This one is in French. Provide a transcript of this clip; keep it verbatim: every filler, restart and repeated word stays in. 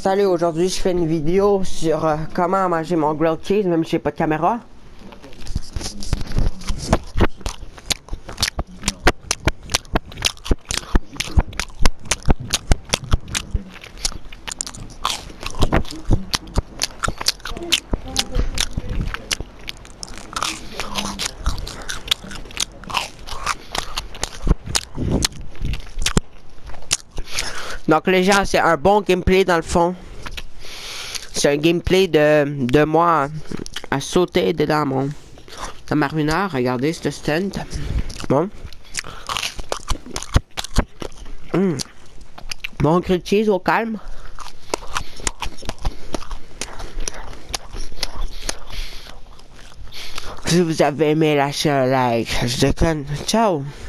Salut, aujourd'hui je fais une vidéo sur euh, comment manger mon grilled cheese, même si j'ai pas de caméra. Donc les gens, c'est un bon gameplay dans le fond. C'est un gameplay de, de moi à, à sauter dedans mon dans ma ruineur. Regardez ce stunt. Bon. Mmh. Bon grilled cheese au calme. Si vous avez aimé, lâchez un like. Je déconne. Ciao.